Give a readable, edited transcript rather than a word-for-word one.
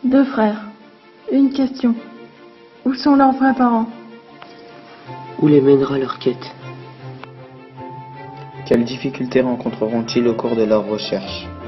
Deux frères. Une question. Où sont leurs vrais parents? Où les mènera leur quête? Quelles difficultés rencontreront-ils au cours de leurs recherches?